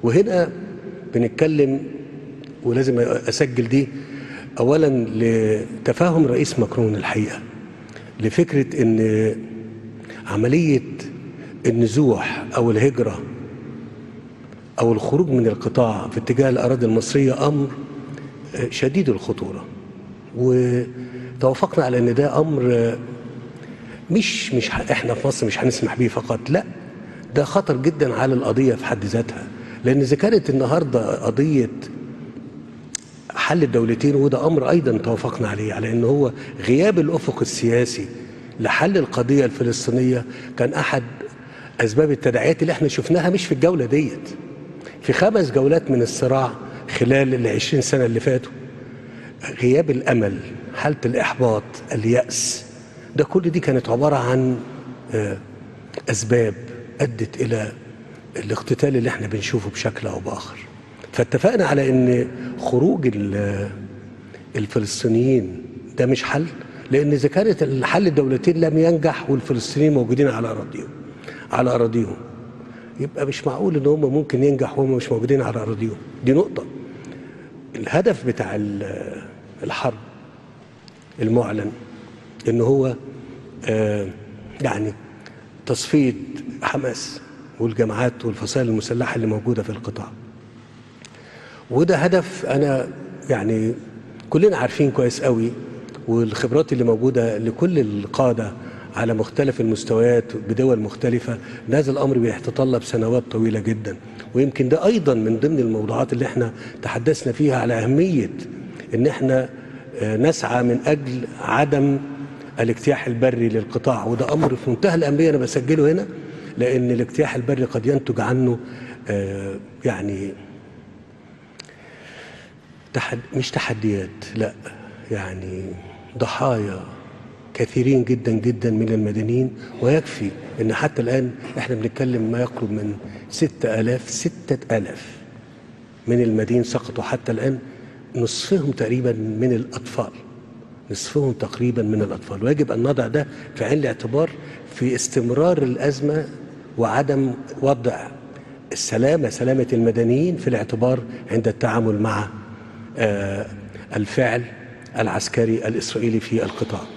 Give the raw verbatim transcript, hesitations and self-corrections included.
وهنا بنتكلم ولازم أسجل دي أولا لتفاهم رئيس ماكرون الحقيقة لفكرة أن عملية النزوح أو الهجرة أو الخروج من القطاع في اتجاه الأراضي المصرية أمر شديد الخطورة، وتوافقنا على أن ده أمر مش مش احنا في مصر مش هنسمح بيه فقط، لا ده خطر جدا على القضية في حد ذاتها، لأن إذا كانت النهاردة قضية حل الدولتين وده أمر أيضا توافقنا عليه على أنه هو غياب الأفق السياسي لحل القضية الفلسطينية كان أحد أسباب التداعيات اللي احنا شفناها مش في الجولة ديت، في خمس جولات من الصراع خلال العشرين سنة اللي فاتوا. غياب الأمل، حالة الإحباط، اليأس، ده كل دي كانت عبارة عن أسباب أدت إلى الاقتتال اللي احنا بنشوفه بشكل أو بآخر. فاتفقنا على أن خروج الفلسطينيين ده مش حل، لأن إذا كانت الحل الدولتين لم ينجح والفلسطينيين موجودين على أراضيهم على أراضيهم يبقى مش معقول ان هم ممكن ينجح وهم مش موجودين على اراضيهم. دي نقطه. الهدف بتاع الحرب المعلن ان هو آه يعني تصفيه حماس والجماعات والفصائل المسلحه اللي موجوده في القطاع، وده هدف انا يعني كلنا عارفين كويس قوي، والخبرات اللي موجوده لكل القاده على مختلف المستويات بدول مختلفة، هذا الأمر بيتطلب سنوات طويلة جدا. ويمكن ده أيضا من ضمن الموضوعات اللي احنا تحدثنا فيها على أهمية ان احنا نسعى من أجل عدم الاجتياح البري للقطاع، وده أمر في منتهى الأهمية أنا بسجله هنا، لأن الاجتياح البري قد ينتج عنه يعني تحد مش تحديات، لا يعني ضحايا كثيرين جدا جدا من المدنيين. ويكفي ان حتى الان احنا بنتكلم ما يقرب من ستة آلاف ستة آلاف من المدنيين سقطوا حتى الان، نصفهم تقريبا من الاطفال نصفهم تقريبا من الاطفال. ويجب ان نضع ده في عين الاعتبار في استمرار الازمه وعدم وضع السلامه سلامه المدنيين في الاعتبار عند التعامل مع الفعل العسكري الاسرائيلي في القطاع.